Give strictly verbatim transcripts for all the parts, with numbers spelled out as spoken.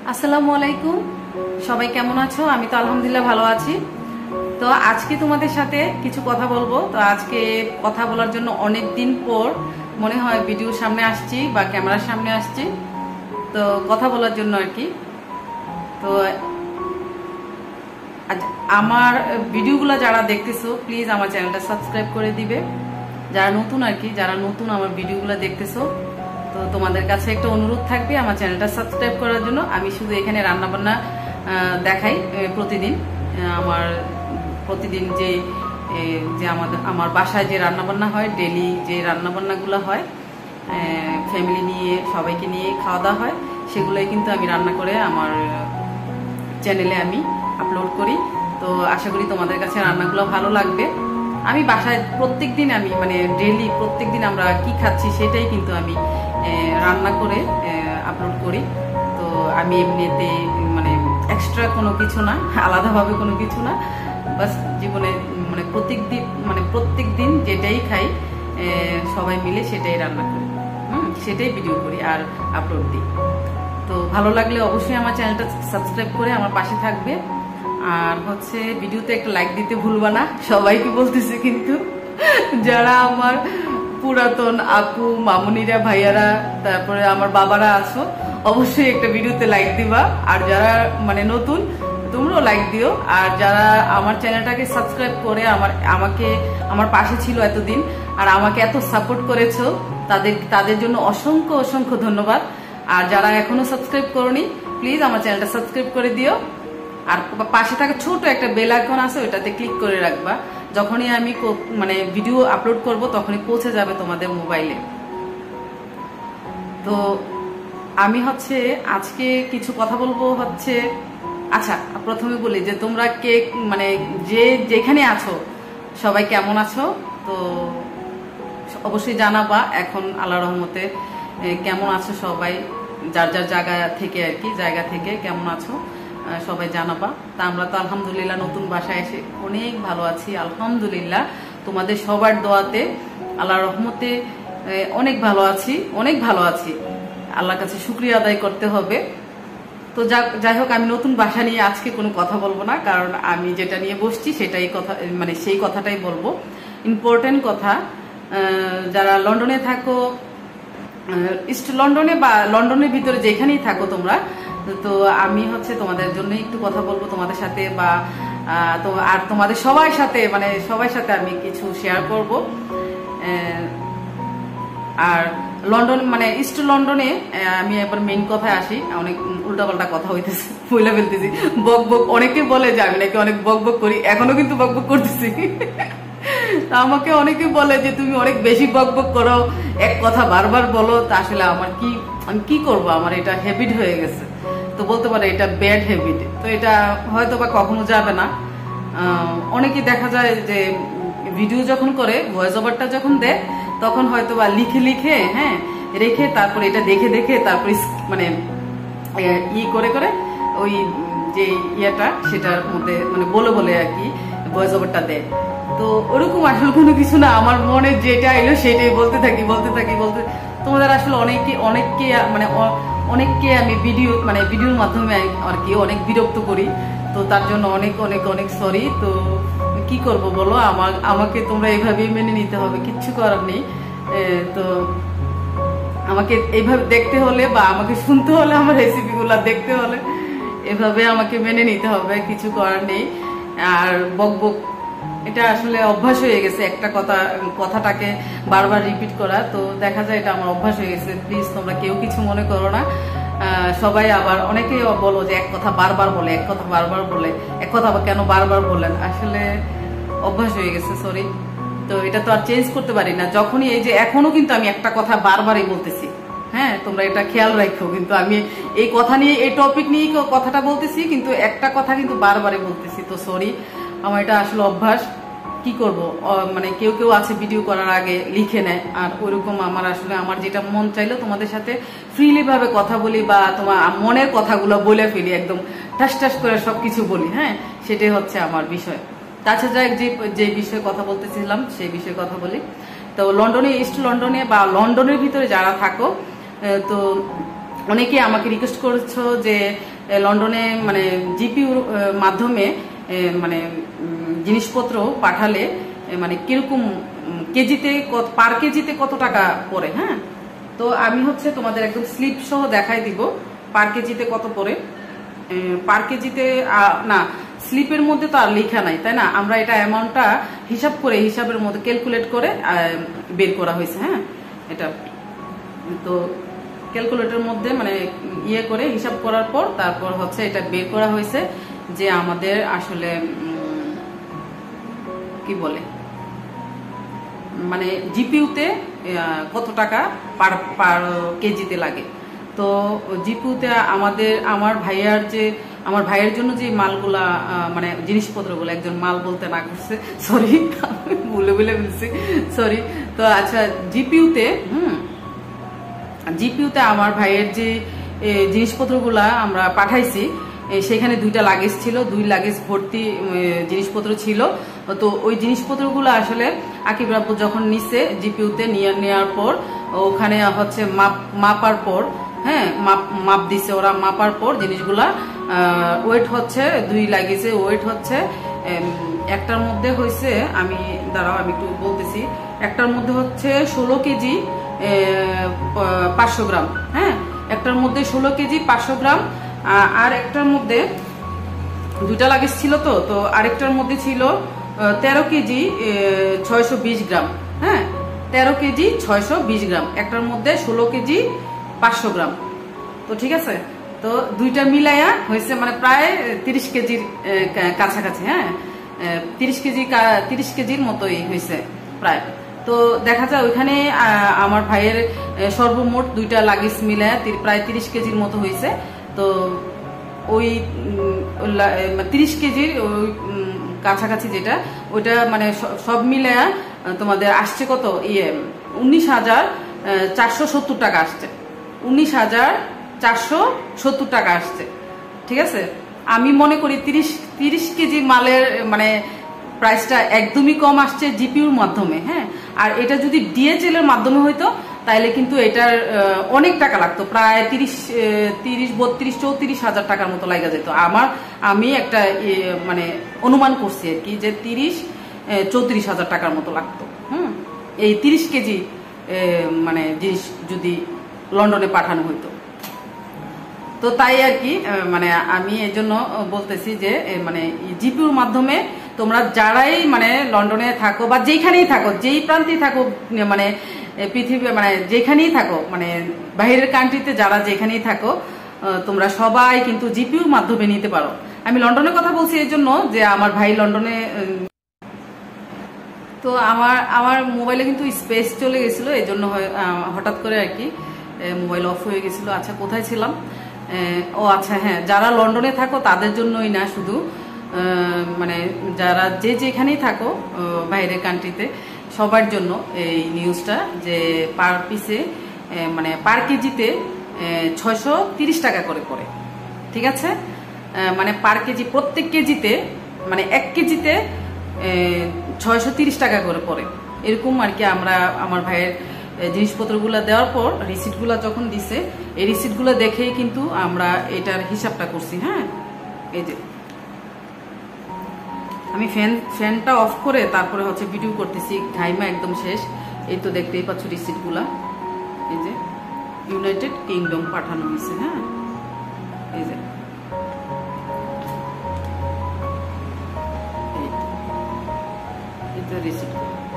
আসসালামু আলাইকুম, সবাই কেমন আছো? আমি তো আলহামদুলিল্লাহ ভালো আছি। তো আজকে তোমাদের সাথে কিছু কথা বলবো। তো আজকে কথা বলার জন্য অনেক দিন পর মনে হয় ভিডিওর সামনে আসছি বা ক্যামেরার সামনে আসছি, তো কথা বলার জন্য আর কি। তো আমার ভিডিওগুলো যারা দেখতেছো প্লিজ আমার চ্যানেলটা সাবস্ক্রাইব করে দিবে, যারা নতুন আর কি, যারা নতুন আমার ভিডিওগুলো দেখতেছো। তো তোমাদের কাছে একটা অনুরোধ থাকবে আমার চ্যানেলটা সাবস্ক্রাইব করার জন্য। আমি শুধু এখানে রান্নাবান্না দেখাই প্রতিদিন, আমার প্রতিদিন যে যে আমাদের আমার বাসায় যে রান্নাবান্না হয়, ডেলি যে রান্নাবান্নাগুলো হয়, ফ্যামিলি নিয়ে সবাইকে নিয়ে খাওয়া দাওয়া হয়, সেগুলোই কিন্তু আমি রান্না করে আমার চ্যানেলে আমি আপলোড করি। তো আশা করি তোমাদের কাছে রান্নাগুলো ভালো লাগবে। আমি বাসায় প্রত্যেক দিন আমি মানে ডেলি প্রত্যেক দিন আমরা কি খাচ্ছি সেটাই কিন্তু আমি রান্না করে আপলোড করি। তো আমি এমনিতে মানে এক্সট্রা কোনো কিছু না, আলাদাভাবে কোনো কিছু না, বাস জীবনে মানে প্রত্যেক দিন মানে প্রত্যেক দিন যেটাই খাই সবাই মিলে সেটাই রান্না করি, হুম সেটাই ভিডিও করি আর আপলোড দিই। তো ভালো লাগলে অবশ্যই আমার চ্যানেলটা সাবস্ক্রাইব করে আমার পাশে থাকবে। আর হচ্ছে ভিডিওতে একটা লাইক দিতে ভুলবা না, সবাইকে বলতেছি কিন্তু, যারা আমার পুরাতন আপু মামুনিরা ভাইয়ারা তারপরে আমার বাবারা আছো অবশ্যই একটা ভিডিওতে লাইক দিবা। আর যারা মানে নতুন তোমরাও লাইক দিও। আর যারা আমার চ্যানেলটাকে সাবস্ক্রাইব করে আমার আমাকে আমার পাশে ছিল এতদিন আর আমাকে এত সাপোর্ট করেছো, তাদের তাদের জন্য অসংখ্য অসংখ্য ধন্যবাদ। আর যারা এখনো সাবস্ক্রাইব করোনি প্লিজ আমার চ্যানেলটা সাবস্ক্রাইব করে দিও। আর পাশে থাকা ছোট একটা বেল আইকন আছে, ওটাতে ক্লিক করে রাখবা। যখনই আমি মানে ভিডিও আপলোড করব তখনই পৌঁছে যাবে তোমাদের মোবাইলে। তো আমি হচ্ছে আজকে কিছু কথা বলবো হচ্ছে, আচ্ছা প্রথমে বলি যে তোমরা কে মানে যে যেখানে আছো সবাই কেমন আছো, তো অবশ্যই জানাবা। এখন আল্লাহর রহমতে কেমন আছো সবাই, যার যার জায়গা থেকে আর কি, জায়গা থেকে কেমন আছো সবাই জানাবা। তা আমরা তো আলহামদুলিল্লাহ নতুন বাসায় এসে অনেক ভালো আছি আলহামদুলিল্লাহ। তোমাদের সবার দোয়াতে আল্লাহর রহমতে অনেক ভালো আছি, অনেক ভালো আছি। আল্লাহর কাছে শুকরিয়া আদায় করতে হবে। তো যাই হোক, আমি নতুন বাসা নিয়ে আজকে কোনো কথা বলবো না, কারণ আমি যেটা নিয়ে বসছি সেটাই কথা মানে সেই কথাটাই বলবো, ইম্পর্টেন্ট কথা। যারা লন্ডনে থাকো, ইস্ট লন্ডনে বা লন্ডনের ভিতরে যেখানেই থাকো তোমরা, তো আমি হচ্ছে তোমাদের জন্য একটু কথা বলবো তোমাদের সাথে, বা তো আর তোমাদের সবার সাথে মানে সবার সাথে আমি কিছু শেয়ার করব। আর লন্ডন মানে ইস্ট লন্ডনে আমি এবার মেইন কথায় আসি। অনেক উল্টাপাল্টা কথা হইতেছে, বইলা ফেলতেছি, বক বক। অনেকে বলে যে আমি নাকি অনেক বক বক করি, এখনো কিন্তু বক বক করতেছি। আমাকে অনেকে বলে যে তুমি অনেক বেশি বক বক করো, এক কথা বারবার বলো। তা আসলে আমার কি, আমি কি করবো, আমার এটা হ্যাবিট হয়ে গেছে। তো বলতে পারে এটা ব্যাড হ্যাবিট। তো এটা হয়তো বা কখনো যাবে না। অনেকে দেখা যায় যে ভিডিও যখন করে, ভয়েস ওভারটা যখন দেয় তখন হয়তো বা লিখে লিখে হ্যাঁ রেখে তারপরে এটা দেখে দেখে তারপরে মানে ই করে করে ওই যে ইয়েটা সেটার মধ্যে মানে বলে বলে আর কি ভয়েস ওভারটা দেয়। তো ওরকম আসলে কোনো কিছু না, আমার মনে যেটা এলো সেটাই বলতে থাকি বলতে থাকি বলতে তোমাদের আসলে অনেকে অনেককে মানে অনেককে আমি ভিডিও মানে ভিডিওর মাধ্যমে আর কি অনেক বিরক্ত করি। তো তার জন্য অনেক অনেক অনেক সরি। তো কি করব বলো, আমার আমাকে তোমরা এইভাবেই মেনে নিতে হবে, কিচ্ছু করার নেই। তো আমাকে এইভাবে দেখতে হলে বা আমাকে শুনতে হলে, আমার রেসিপিগুলো দেখতে হলে এভাবে আমাকে মেনে নিতে হবে, কিছু করার নেই। আর বক বক এটা আসলে অভ্যাস হয়ে গেছে, একটা কথা কথাটাকে বারবার রিপিট করা। তো দেখা যায় এটা আমার অভ্যাস হয়ে গেছে। প্লিজ তোমরা কেউ কিছু মনে করো না। সবাই আবার অনেকে বলো যে এক কথা বারবার বলে, এক কথা বারবার বলে, এক কথা কেন বারবার বলেন, আসলে অভ্যাস হয়ে গেছে, সরি। তো এটা তো আর চেঞ্জ করতে পারি না। যখনই এই যে এখনো কিন্তু আমি একটা কথা বারবারই বলতেছি, হ্যাঁ তোমরা এটা খেয়াল রাখো। কিন্তু আমি এই কথা নিয়ে, এই টপিক নিয়ে কথাটা বলতেছি, কিন্তু একটা কথা কিন্তু বারবারই বলতেছি। তো সরি, আমার এটা আসলে অভ্যাস। কি করব, মানে কেউ কেউ আছে ভিডিও করার আগে লিখে নেয়, আর ওইরকম আমার আসলে আমার যেটা মন চাইলো তোমাদের সাথে ফ্রিলি ভাবে কথা বলি, বা তোমার মনের কথাগুলো বলে ফেলি, একদম ঠাস ঠাস করে সবকিছু বলি, হ্যাঁ সেটাই হচ্ছে আমার বিষয়। তাছাড়া যে যে বিষয়ে কথা বলতেছিলাম সেই বিষয়ে কথা বলি। তো লন্ডনে, ইস্ট লন্ডনে বা লন্ডনের ভিতরে যারা থাকো, তো অনেকে আমাকে রিকোয়েস্ট করেছো যে লন্ডনে মানে জিপিউর মাধ্যমে মানে জিনিসপত্র পাঠালে মানে কিরকম কেজিতে পার কেজিতে কত টাকা পড়ে। হ্যাঁ, তো আমি হচ্ছে তোমাদের একদম স্লিপ সহ দেখাই দিব পার কেজিতে কত পড়ে। পার কেজিতে না, স্লিপের মধ্যে তো আর লেখা নাই, তাই না? আমরা এটা অ্যামাউন্টটা হিসাব করে হিসাবের মধ্যে ক্যালকুলেট করে বের করা হয়েছে। হ্যাঁ, এটা তো ক্যালকুলেটরের মধ্যে মানে ইয়ে করে হিসাব করার পর তারপর হচ্ছে এটা বের করা হয়েছে যে আমাদের আসলে কি বলে মানে জিপিউতে কত টাকা পার পার কেজিতে লাগে। তো জিপিউতে আমাদের আমার ভাইয়ার যে আমার ভাইয়ের জন্য যে মালগুলা মানে জিনিসপত্রগুলো, একজন মাল বলতে না করছে, সরি ভুলে ভুলে বলছি, সরি। তো আচ্ছা, জিপিউতে হুম জিপিউতে আমার ভাইয়ের যে জিনিসপত্রগুলা আমরা পাঠাইছি সেখানে দুইটা লাগেজ ছিল, দুই লাগেজ ভর্তি জিনিসপত্র ছিল। তো ওই জিনিসপত্রগুলো আসলে আকিব রাব্বু যখন নিছে জিপিউতে নিয়ে নেওয়ার পর ওখানে হচ্ছে মাপ মাপার পর, হ্যাঁ মাপ মাপ দিছে ওরা, মাপার পর জিনিসগুলা ওয়েট হচ্ছে দুই লাগেজে ওয়েট হচ্ছে একটার মধ্যে হয়েছে, আমি দাঁড়াও আমি একটু বলতেছি, একটার মধ্যে হচ্ছে ষোলো কেজি পাঁচশো গ্রাম। হ্যাঁ, একটার মধ্যে ষোলো কেজি পাঁচশো গ্রাম, আর একটার মধ্যে দুইটা লাগেজ ছিল তো তো আরেকটার মধ্যে ছিল তেরো কেজি ছয়শো বিশ গ্রাম। হ্যাঁ, তেরো কেজি ছয়শো বিশ গ্রাম, একটার মধ্যে ষোলো কেজি পাঁচশো গ্রাম। তো ঠিক আছে, তো দুইটা মিলাইয়া হয়েছে মানে প্রায় তিরিশ কেজির কাছাকাছি। হ্যাঁ, তিরিশ কেজি তিরিশ কেজির মতোই হয়েছে প্রায়। তো দেখা যায় ওইখানে আমার ভাইয়ের সর্বমোট দুইটা লাগেজ মিলায় প্রায় তিরিশ কেজির মতো হয়েছে। তো ওই তিরিশ কেজির ওই কাছাকাছি যেটা ওইটা মানে সব মিলায়া তোমাদের আসছে কত, ইয়ে উনিশ হাজার চারশো সত্তর টাকা আসছে, উনিশ হাজার চারশো সত্তর টাকা আসছে। ঠিক আছে, আমি মনে করি তিরিশ তিরিশ কেজি মালের মানে প্রাইসটা একদমই কম আসছে জিপিউর মাধ্যমে। হ্যাঁ, আর এটা যদি ডিএচএল এর মাধ্যমে হইতো তাইলে কিন্তু এটার অনেক টাকা লাগতো, প্রায় তিরিশ তিরিশ বত্রিশ চৌত্রিশ হাজার টাকার মতো লাগা যেত। আমার আমি একটা মানে অনুমান করছি আর কি যে তিরিশ চৌত্রিশ হাজার টাকার মতো লাগতো। হুম, এই তিরিশ কেজি মানে জিনিস যদি লন্ডনে পাঠানো হইতো। তো তাই আর কি মানে আমি এই জন্য বলতেছি যে মানে জিপিউর মাধ্যমে তোমরা যারাই মানে লন্ডনে থাকো বা যেখানেই থাকো, যেই প্রান্তেই থাকো মানে পৃথিবী মানে যেখানেই থাকো মানে বাইরের কান্ট্রিতে যারা যেখানেই থাকো তোমরা সবাই কিন্তু জিপিউর মাধ্যমে নিতে পারো। আমি লন্ডনের কথা বলছি এই জন্য যে আমার ভাই লন্ডনে, তো আমার আমার মোবাইলে কিন্তু স্পেস চলে গেছিল, এই জন্য হঠাৎ করে আর কি মোবাইল অফ হয়ে গেছিল। আচ্ছা, কোথায় ছিলাম? ও আচ্ছা, হ্যাঁ, যারা লন্ডনে থাকো তাদের জন্যই না, শুধু মানে যারা যে যেখানেই থাকো বাইরের কান্ট্রিতে সবার জন্য এই নিউজটা যে পার পিসে মানে পার কেজিতে ছয়শো তিরিশ টাকা করে পড়ে। ঠিক আছে, মানে পার কেজি প্রত্যেক কেজিতে মানে এক কেজিতে ছয়শো তিরিশ টাকা করে পড়ে এরকম আর কি। আমরা আমার ভাইয়ের জিনিসপত্রগুলো দেওয়ার পর রিসিটগুলো যখন দিছে এই রিসিটগুলো দেখেই কিন্তু আমরা এটার হিসাবটা করছি। হ্যাঁ, এই যে আমি ফ্যান ফ্যানটা অফ করে তারপরে হচ্ছে ভিডিও করতেছি, ঘাইমা একদম শেষ। এই তো দেখতেই পাচ্ছ রিসিটগুলা, এই যে ইউনাইটেড কিংডম পাঠানো হয়েছে। হ্যাঁ, এই যে এটা রিসিট।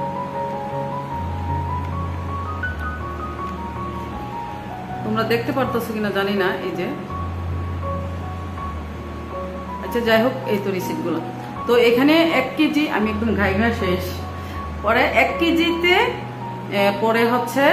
তোমরা দেখতে পারতেছো কিনা জানি না, এই যে আচ্ছা যাই হোক, এই তো রিসিট গুলো। তো এখানে এক কেজি আমি একদম ঘাই ঘা শেষ, পরে এক কেজিতে পরে হচ্ছে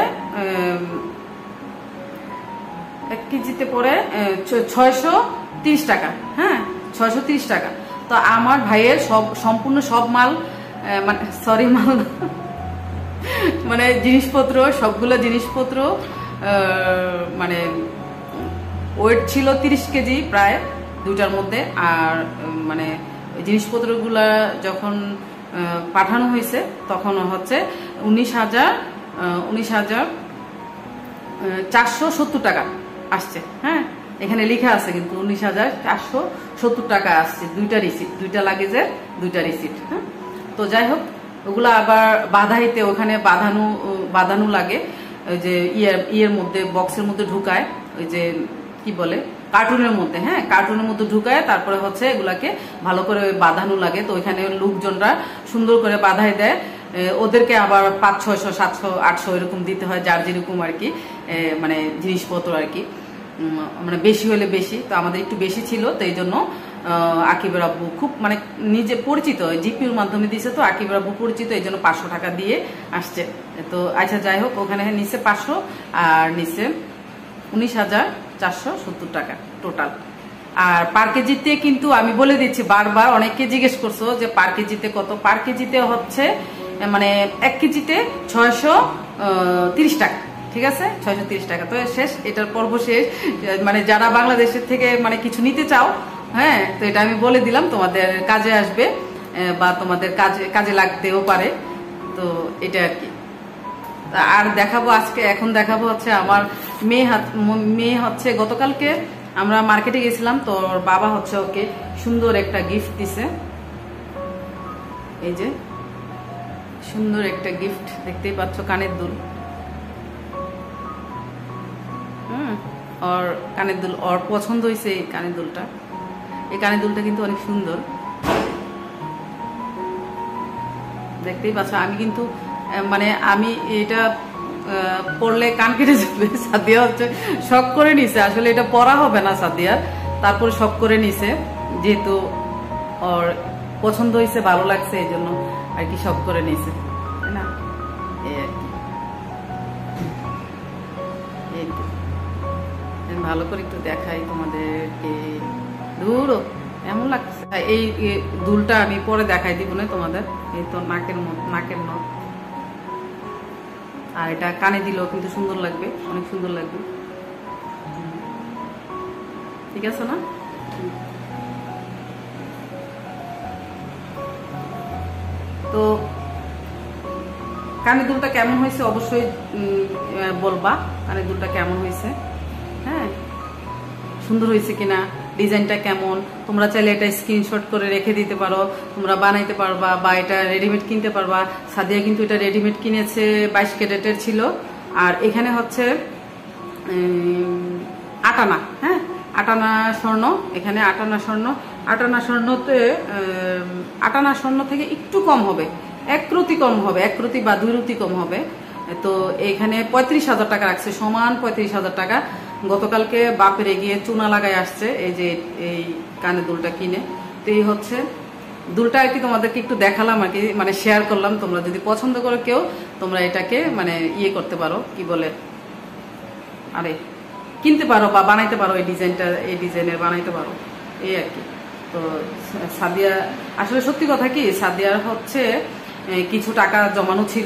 এক কেজিতে পরে ছয়শো তিরিশ টাকা। হ্যাঁ, ছয়শো তিরিশ টাকা। তো আমার ভাইয়ের সব সম্পূর্ণ সব মাল মানে সরি মাল মানে জিনিসপত্র সবগুলো জিনিসপত্র মানে ওয়েট ছিল তিরিশ কেজি প্রায় দুইটার মধ্যে। আর মানে জিনিসপত্রগুলা যখন পাঠানো হয়েছে তখন হচ্ছে উনিশ হাজার উনিশ হাজার চারশো সত্তর টাকা আসছে। হ্যাঁ, এখানে লেখা আছে কিন্তু উনিশ হাজার চারশো সত্তর টাকা আসছে, দুইটা রিসিপ্ট, দুইটা লাগেজের দুইটা রিসিপ্ট। হ্যাঁ, তো যাই হোক, ওগুলো আবার বাঁধাইতে ওখানে বাঁধানো বাঁধানো লাগে, ওই যে ইয়ের ইয়ের মধ্যে বক্সের মধ্যে ঢুকায়, ওই যে কি বলে কার্টুনের মধ্যে, হ্যাঁ কার্টুনের মধ্যে ঢুকায়, তারপরে হচ্ছে এগুলাকে ভালো করে বাঁধানো লাগে। তো ওইখানে লোকজনরা সুন্দর করে বাঁধাই দেয়, ওদেরকে আবার পাঁচ ছয়শো সাতশো আটশো এরকম দিতে হয়, যার যেরকম আর কি মানে জিনিসপত্র আর কি, মানে বেশি হলে বেশি। তো আমাদের একটু বেশি ছিল, তো এই জন্য আকিবের আব্বু খুব মানে নিজে পরিচিত, জিপির মাধ্যমে দিয়েছে, তো আকিবের আব্বু পরিচিত, এই জন্য পাঁচশো টাকা দিয়ে আসছে। তো আচ্ছা যাই হোক, ওখানে নিচে পাঁচশো আর নিচে উনিশ হাজার চারশো সত্তর টাকা টোটাল। আর পার কেজিতে কিন্তু আমি বলে দিচ্ছি বারবার, অনেকে জিজ্ঞেস করছো যে পার কেজিতে কত। পার কেজিতে হচ্ছে মানে এক কেজিতে ছয়শো তিরিশ টাকা, ঠিক আছে, ছয়শো তিরিশ টাকা। তো শেষ, এটার পর্ব শেষ। মানে যারা বাংলাদেশের থেকে মানে কিছু নিতে চাও, হ্যাঁ, তো এটা আমি বলে দিলাম, তোমাদের কাজে আসবে বা তোমাদের কাজে কাজে লাগতেও পারে। তো এটা আর কি। আর দেখাবো আজকে, এখন দেখাবো হচ্ছে আমার মেয়ে হাত মেয়ে হচ্ছে গতকালকে আমরা মার্কেটে গেছিলাম, তো ওর বাবা হচ্ছে ওকে সুন্দর একটা গিফট দিছে। এই যে সুন্দর একটা গিফট দেখতেই পাচ্ছ, কানের দুল। হুম, ওর কানের দুল, ওর পছন্দ হয়েছে এই কানের দুলটা। এই কানের দুলটা কিন্তু অনেক সুন্দর, দেখতেই পাচ্ছ। আমি কিন্তু মানে আমি এটা পরলে কান কেটে যাবে, সাদিয়া হচ্ছে শখ করে নিছে, আসলে এটা পরা হবে না সাদিয়ার, তারপরে শখ করে নিছে, যেহেতু ওর পছন্দ হয়েছে, ভালো লাগছে, এই জন্য আর কি শখ করে নিছে, তাই না? এই আর কি, এই তো ভালো করে একটু দেখাই তোমাদেরকে। দূর এমন লাগছে। এই দুলটা আমি পরে দেখাই দিব না তোমাদের। এই তো নাকের নাকের নখ, আর এটা কানে দিলেও কিন্তু সুন্দর লাগবে, অনেক সুন্দর লাগবে, ঠিক আছে না? তো কানের দুলটা কেমন হয়েছে অবশ্যই বলবা, কানের দুলটা কেমন হয়েছে, হ্যাঁ সুন্দর হয়েছে কিনা, ডিজাইনটা কেমন। তোমরা চাইলে এটা স্ক্রিনশট করে রেখে দিতে পারো, তোমরা বানাইতে পারবা বা এটা রেডিমেড কিনতে পারবা। সাদিয়া কিন্তু এটা রেডিমেড কিনেছে, বাইশ ক্যারেটের ছিল। আর এখানে হচ্ছে আটানা, হ্যাঁ আটানা স্বর্ণ, এখানে আটানা স্বর্ণ। আটানা স্বর্ণতে আটানা স্বর্ণ থেকে একটু কম হবে, এক রতি কম হবে, এক রতি বা দুই রতি কম হবে। তো এখানে পঁয়ত্রিশ হাজার টাকা রাখছে, সমান পঁয়ত্রিশ হাজার টাকা। গতকালকে বাপের গিয়ে চুনা লাগাই আসছে এই যে এই কানে দুলটা কিনে। তো এই হচ্ছে দুলটা আর কি, তোমাদেরকে একটু দেখালাম আর কি, মানে শেয়ার করলাম। তোমরা যদি পছন্দ করো কেউ, তোমরা এটাকে মানে ইয়ে করতে পারো, কি বলে আরে কিনতে পারো বা বানাইতে পারো, এই ডিজাইনটা এই ডিজাইনের বানাইতে পারো, এই আর কি। তো সাদিয়া আসলে সত্যি কথা কি, সাদিয়ার হচ্ছে কিছু টাকা জমানো ছিল,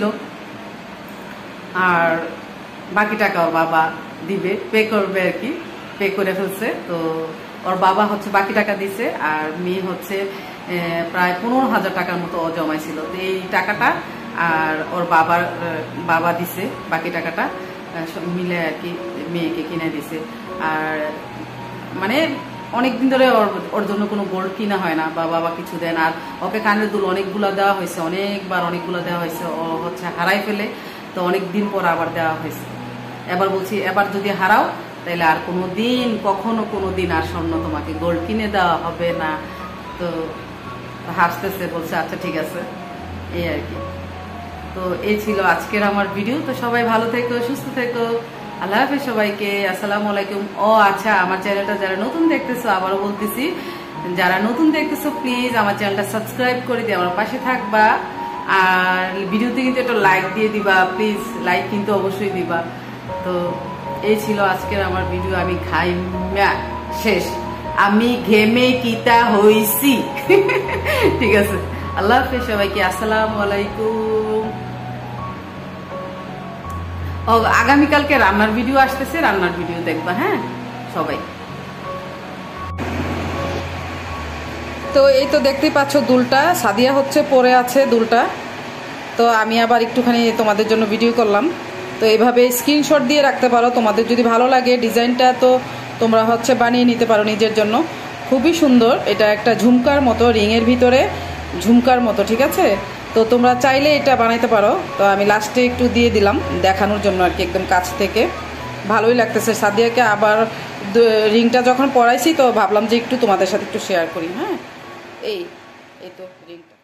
আর বাকি টাকা ওর বাবা দিবে, পে করবে আর কি, পে করে ফেলছে। তো ওর বাবা হচ্ছে বাকি টাকা দিছে, আর মেয়ে হচ্ছে প্রায় পনেরো হাজার টাকার মতো ও জমাইছিল। তো এই টাকাটা আর ওর বাবার বাবা দিছে, বাকি টাকাটা মিলে আর কি মেয়েকে কিনে দিছে। আর মানে অনেকদিন ধরে ওর ওর জন্য কোনো গোল্ড কিনা হয় না, বা বাবা কিছু দেন। আর ওকে কানের দুল অনেকগুলো দেওয়া হয়েছে, অনেকবার অনেকগুলো দেওয়া হয়েছে, ও হচ্ছে হারাই ফেলে, তো অনেক দিন পর আবার দেওয়া হয়েছে। এবার বলছি এবার যদি হারাও তাহলে আর কোনো দিন কখনো কোনো দিন আর স্বর্ণ তোমাকে গোল্ড কিনে দেওয়া হবে না। তো হাসতেছে, বলছে আচ্ছা ঠিক আছে, এই আর কি। তো এই ছিল আজকের আমার ভিডিও। তো সবাই ভালো থেকো, সুস্থ থেকো, আল্লাহ হাফেজ সবাইকে, আসসালামু আলাইকুম। ও আচ্ছা, আমার চ্যানেলটা যারা নতুন দেখতেছো, আবারও বলতেছি, যারা নতুন দেখতেছো প্লিজ আমার চ্যানেলটা সাবস্ক্রাইব করে দিয়ে আমার পাশে থাকবা। আর ভিডিওতে কিন্তু একটা লাইক দিয়ে দিবা প্লিজ, লাইক কিন্তু অবশ্যই দিবা। তো এই ছিল আজকের আমার ভিডিও। আমি খাই শেষ, আমি ঘেমে কিতা হইছি। ঠিক আছে, আল্লাহ হাফেজ সবাইকে, আসসালামু আলাইকুম। ও আগামীকালকে রান্নার ভিডিও আসতেছে, রান্নার ভিডিও দেখবা, হ্যাঁ সবাই। তো এই তো দেখতেই পাচ্ছ দুলটা, সাদিয়া হচ্ছে পরে আছে দুলটা। তো আমি আবার একটুখানি তোমাদের জন্য ভিডিও করলাম। তো এইভাবে স্ক্রিনশট দিয়ে রাখতে পারো, তোমাদের যদি ভালো লাগে ডিজাইনটা তো তোমরা হচ্ছে বানিয়ে নিতে পারো নিজের জন্য। খুবই সুন্দর, এটা একটা ঝুমকার মতো, রিংয়ের ভিতরে ঝুমকার মতো, ঠিক আছে? তো তোমরা চাইলে এটা বানাইতে পারো। তো আমি লাস্টে একটু দিয়ে দিলাম দেখানোর জন্য আর কি, একদম কাছ থেকে। ভালোই লাগতেছে সাদিয়াকে। আবার রিংটা যখন পরাইছি তো ভাবলাম যে একটু তোমাদের সাথে একটু শেয়ার করি। হ্যাঁ, এই এই তো রিংটা।